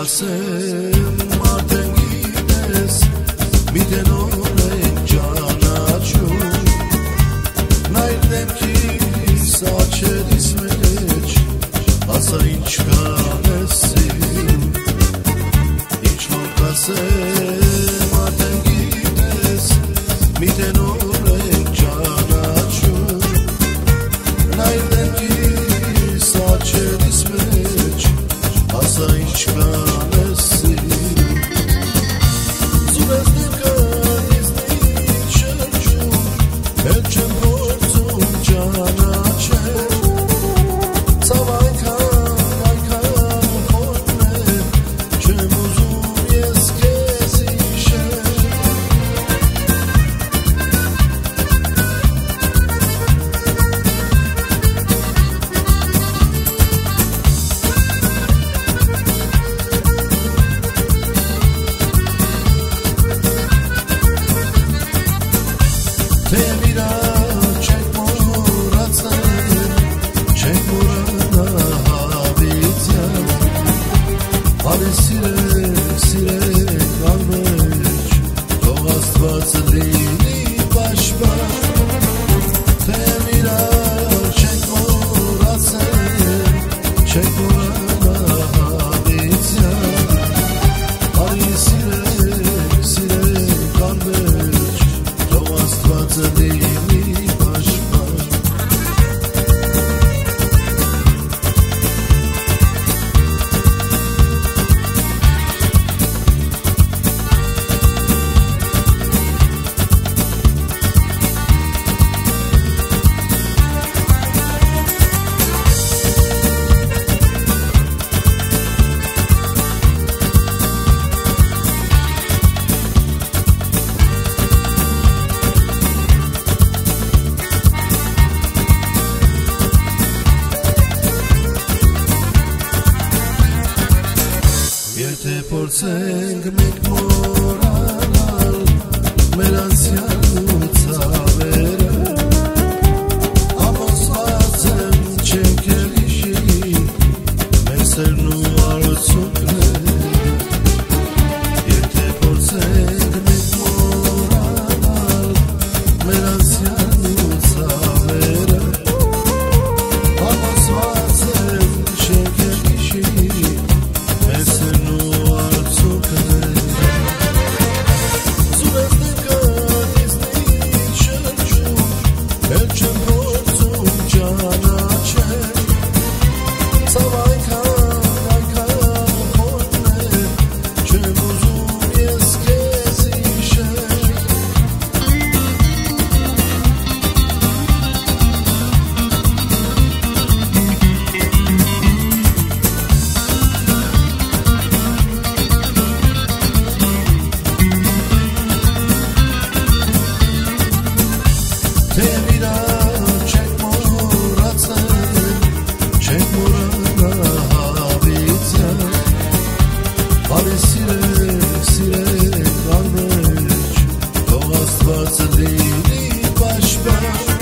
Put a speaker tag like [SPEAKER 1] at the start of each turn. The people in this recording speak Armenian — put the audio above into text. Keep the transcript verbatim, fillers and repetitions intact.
[SPEAKER 1] kasem arten gites miten olen çanaçum najdem ki saçeris meç asa enqchanachum ichmon kasem arten gites miten olen çanaçum najdem ki saçeris meç asa enqchanachum Եթե փորձենք մենք մոռանալ մեր անցյալն ու ցավերը, ապացված եմ չենք էլ հիշի մեր սերն ու արցունքները։ Եթե փորձենք մենք մոռանալ մեր անցյալն ու ցավերը, ապացված եմ չենք էլ հիշի Sire, sire, kalmış, o astված լինի պաշտպան